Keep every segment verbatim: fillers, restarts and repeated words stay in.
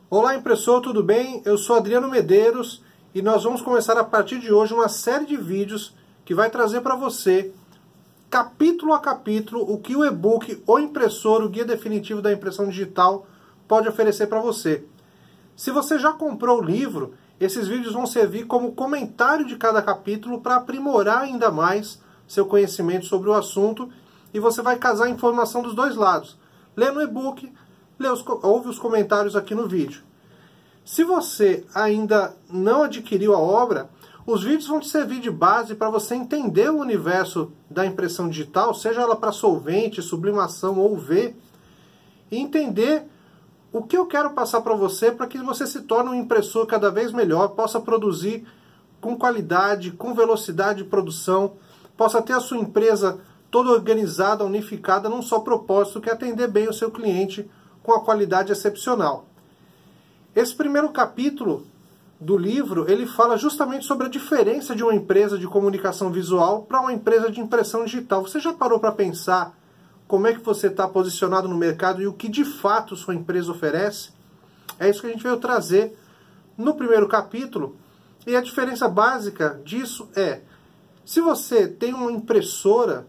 Olá impressor, tudo bem? Eu sou Adriano Medeiros e nós vamos começar a partir de hoje uma série de vídeos que vai trazer para você, capítulo a capítulo, o que o e-book, o impressor, o guia definitivo da impressão digital pode oferecer para você. Se você já comprou o livro, esses vídeos vão servir como comentário de cada capítulo para aprimorar ainda mais seu conhecimento sobre o assunto, e você vai casar a informação dos dois lados. Lê no e-book, lê os, ouve os comentários aqui no vídeo. Se você ainda não adquiriu a obra, os vídeos vão te servir de base para você entender o universo da impressão digital, seja ela para solvente, sublimação ou U V, e entender o que eu quero passar para você para que você se torne um impressor cada vez melhor, possa produzir com qualidade, com velocidade de produção, possa ter a sua empresa toda organizada, unificada num só propósito, que é atender bem o seu cliente com a qualidade excepcional. Esse primeiro capítulo do livro, ele fala justamente sobre a diferença de uma empresa de comunicação visual para uma empresa de impressão digital. Você já parou para pensar como é que você está posicionado no mercado e o que de fato sua empresa oferece? É isso que a gente veio trazer no primeiro capítulo. E a diferença básica disso é, se você tem uma impressora,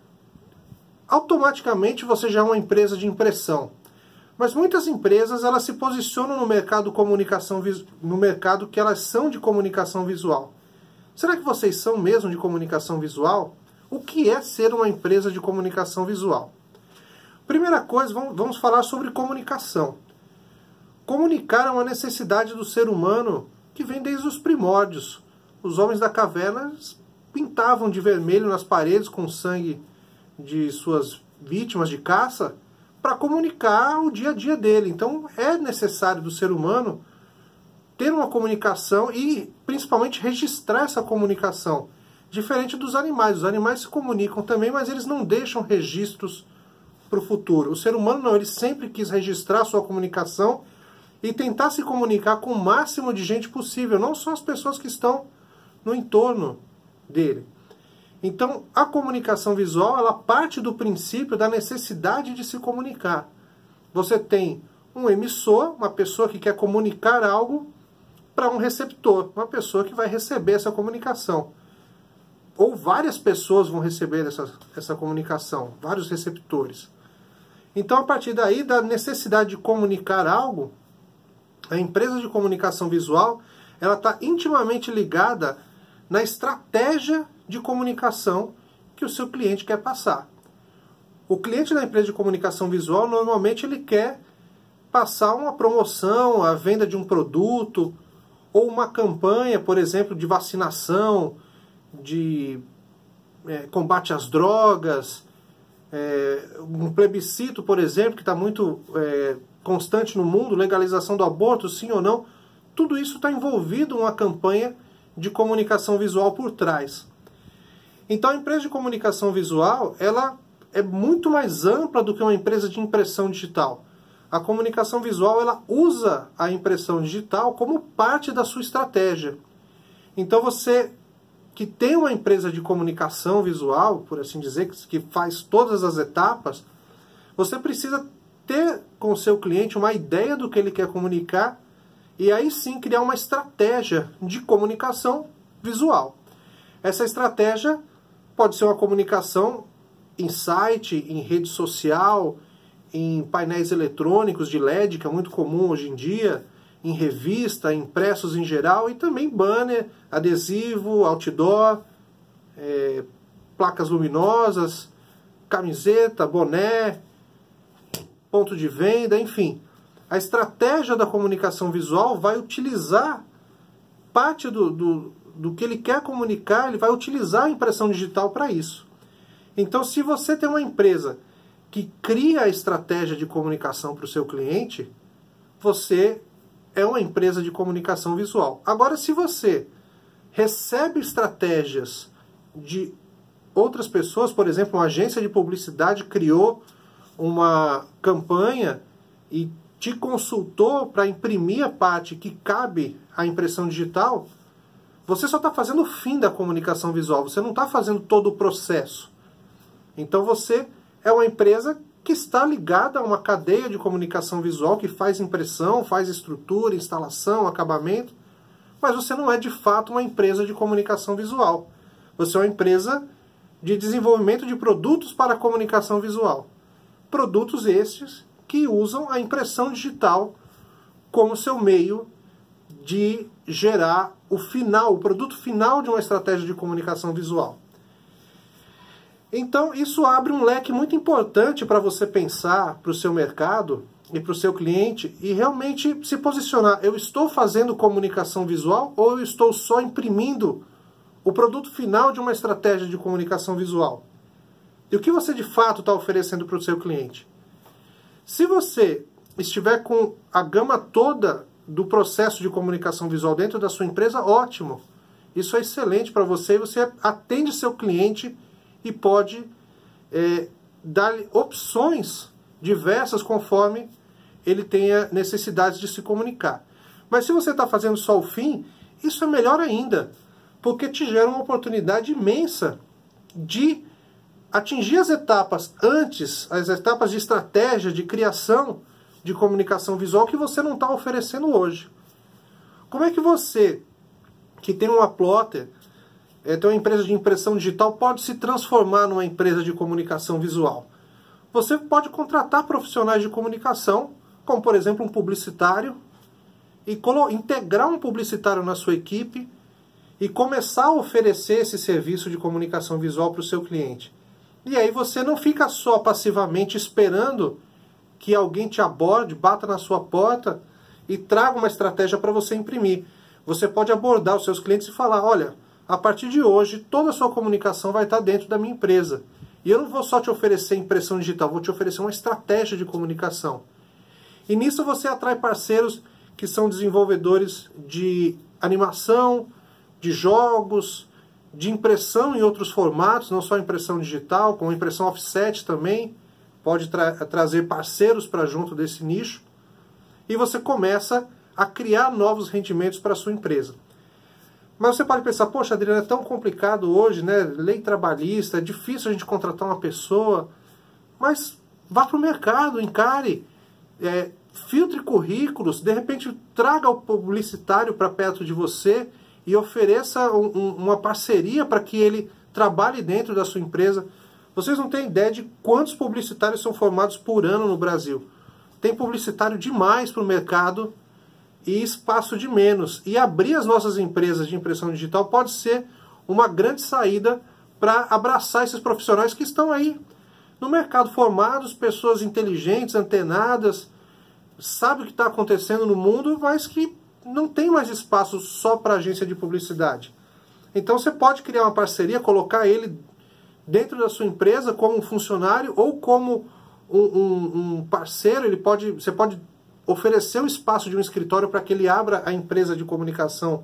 automaticamente você já é uma empresa de impressão. Mas muitas empresas, elas se posicionam no mercado comunicação no mercado que elas são de comunicação visual. Será que vocês são mesmo de comunicação visual? O que é ser uma empresa de comunicação visual? Primeira coisa, vamos falar sobre comunicação. Comunicar é uma necessidade do ser humano que vem desde os primórdios. Os homens da caverna pintavam de vermelho nas paredes com sangue de suas vítimas de caça para comunicar o dia a dia dele. Então é necessário do ser humano ter uma comunicação e principalmente registrar essa comunicação. Diferente dos animais. Os animais se comunicam também, mas eles não deixam registros para o futuro. O ser humano não, ele sempre quis registrar a sua comunicação e tentar se comunicar com o máximo de gente possível, não só as pessoas que estão no entorno dele. Então, a comunicação visual, ela parte do princípio da necessidade de se comunicar. Você tem um emissor, uma pessoa que quer comunicar algo, para um receptor, uma pessoa que vai receber essa comunicação. Ou várias pessoas vão receber essa, essa comunicação, vários receptores. Então, a partir daí, da necessidade de comunicar algo, a empresa de comunicação visual, ela está intimamente ligada na estratégia de comunicação que o seu cliente quer passar. O cliente da empresa de comunicação visual, normalmente ele quer passar uma promoção, a venda de um produto, ou uma campanha, por exemplo, de vacinação, de é, combate às drogas, é, um plebiscito, por exemplo, que está muito é, constante no mundo, legalização do aborto, sim ou não. Tudo isso está envolvido em uma campanha de comunicação visual por trás. Então a empresa de comunicação visual, ela é muito mais ampla do que uma empresa de impressão digital. A comunicação visual, ela usa a impressão digital como parte da sua estratégia. Então você que tem uma empresa de comunicação visual, por assim dizer, que faz todas as etapas, você precisa ter com o seu cliente uma ideia do que ele quer comunicar e aí sim criar uma estratégia de comunicação visual. Essa estratégia pode ser uma comunicação em site, em rede social, em painéis eletrônicos de L E D, que é muito comum hoje em dia, em revista, impressos em geral, e também banner, adesivo, outdoor, é, placas luminosas, camiseta, boné, ponto de venda, enfim. A estratégia da comunicação visual vai utilizar parte do, do, do que ele quer comunicar, ele vai utilizar a impressão digital para isso. Então, se você tem uma empresa que cria a estratégia de comunicação para o seu cliente, você é uma empresa de comunicação visual. Agora, se você recebe estratégias de outras pessoas, por exemplo, uma agência de publicidade criou uma campanha e te consultou para imprimir a parte que cabe à impressão digital, você só está fazendo o fim da comunicação visual, você não está fazendo todo o processo. Então você é uma empresa que está ligada a uma cadeia de comunicação visual que faz impressão, faz estrutura, instalação, acabamento, mas você não é de fato uma empresa de comunicação visual. Você é uma empresa de desenvolvimento de produtos para a comunicação visual. Produtos estes que usam a impressão digital como seu meio de gerar o final, o produto final de uma estratégia de comunicação visual. Então, isso abre um leque muito importante para você pensar para o seu mercado e para o seu cliente e realmente se posicionar. Eu estou fazendo comunicação visual ou eu estou só imprimindo o produto final de uma estratégia de comunicação visual? E o que você de fato está oferecendo para o seu cliente? Se você estiver com a gama toda do processo de comunicação visual dentro da sua empresa, ótimo. Isso é excelente para você e você atende seu cliente e pode é, dar opções diversas conforme ele tenha necessidade de se comunicar. Mas se você está fazendo só o fim, isso é melhor ainda, porque te gera uma oportunidade imensa de atingir as etapas antes, as etapas de estratégia, de criação de comunicação visual que você não está oferecendo hoje. Como é que você, que tem uma plotter, é, tem uma empresa de impressão digital, pode se transformar numa empresa de comunicação visual? Você pode contratar profissionais de comunicação, como por exemplo um publicitário, e integrar um publicitário na sua equipe e começar a oferecer esse serviço de comunicação visual para o seu cliente. E aí você não fica só passivamente esperando que alguém te aborde, bata na sua porta e traga uma estratégia para você imprimir. Você pode abordar os seus clientes e falar, olha, a partir de hoje toda a sua comunicação vai estar dentro da minha empresa. E eu não vou só te oferecer impressão digital, vou te oferecer uma estratégia de comunicação. E nisso você atrai parceiros que são desenvolvedores de animação, de jogos, de impressão em outros formatos, não só impressão digital, como impressão offset também. Pode tra trazer parceiros para junto desse nicho. E você começa a criar novos rendimentos para a sua empresa. Mas você pode pensar, poxa, Adriano, é tão complicado hoje, né? Lei trabalhista, é difícil a gente contratar uma pessoa. Mas vá para o mercado, encare, é, filtre currículos, de repente traga o publicitário para perto de você e ofereça um, um, uma parceria para que ele trabalhe dentro da sua empresa. Vocês não têm ideia de quantos publicitários são formados por ano no Brasil. Tem publicitário demais para o mercado e espaço de menos. E abrir as nossas empresas de impressão digital pode ser uma grande saída para abraçar esses profissionais que estão aí no mercado, formados, pessoas inteligentes, antenadas, sabem o que está acontecendo no mundo, mas que não tem mais espaço só para agência de publicidade. Então você pode criar uma parceria, colocar ele dentro da sua empresa como um funcionário ou como um, um, um parceiro. Ele pode, você pode oferecer o espaço de um escritório para que ele abra a empresa de comunicação,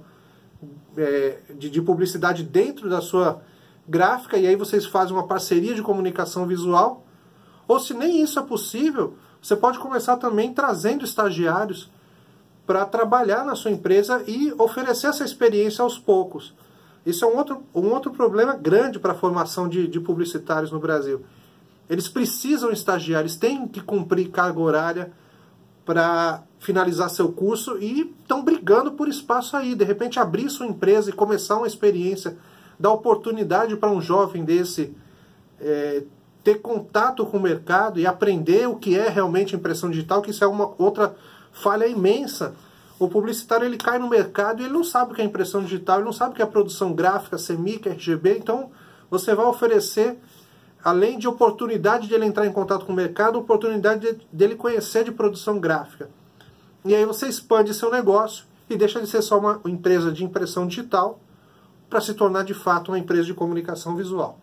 é, de, de publicidade dentro da sua gráfica, e aí vocês fazem uma parceria de comunicação visual. Ou se nem isso é possível, você pode começar também trazendo estagiários para trabalhar na sua empresa e oferecer essa experiência aos poucos. Isso é um outro, um outro problema grande para a formação de, de publicitários no Brasil. Eles precisam estagiar, eles têm que cumprir carga horária para finalizar seu curso e estão brigando por espaço aí. De repente abrir sua empresa e começar uma experiência, dar oportunidade para um jovem desse é, ter contato com o mercado e aprender o que é realmente impressão digital, que isso é uma outra falha imensa. O publicitário ele cai no mercado e ele não sabe o que é impressão digital, ele não sabe o que é produção gráfica, CMYK, R G B. Então você vai oferecer, além de oportunidade de ele entrar em contato com o mercado, oportunidade de, dele conhecer de produção gráfica. E aí você expande seu negócio e deixa de ser só uma empresa de impressão digital para se tornar de fato uma empresa de comunicação visual.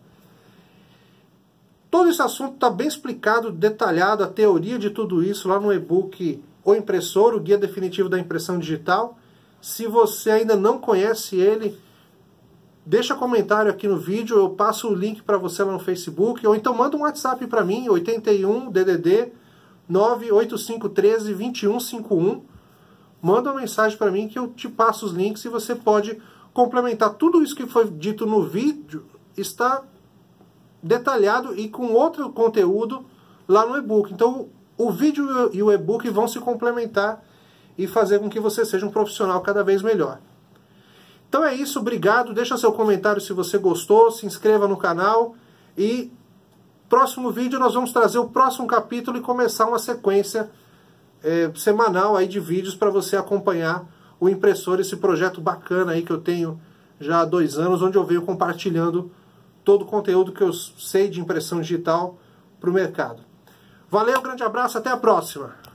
Todo esse assunto está bem explicado, detalhado, a teoria de tudo isso lá no e-book O Impressor, o Guia Definitivo da Impressão Digital. Se você ainda não conhece ele, deixa comentário aqui no vídeo, eu passo o link para você lá no Facebook, ou então manda um WhatsApp para mim, oitenta e um D D D nove oito cinco um três dois um cinco um. Manda uma mensagem para mim que eu te passo os links e você pode complementar. Tudo isso que foi dito no vídeo está detalhado e com outro conteúdo lá no e-book. Então o vídeo e o e-book vão se complementar e fazer com que você seja um profissional cada vez melhor. Então é isso, obrigado, deixa seu comentário se você gostou, se inscreva no canal e próximo vídeo nós vamos trazer o próximo capítulo e começar uma sequência é, semanal aí de vídeos para você acompanhar o impressor, esse projeto bacana aí que eu tenho já há dois anos, onde eu venho compartilhando todo o conteúdo que eu sei de impressão digital para o mercado. Valeu, grande abraço, até a próxima!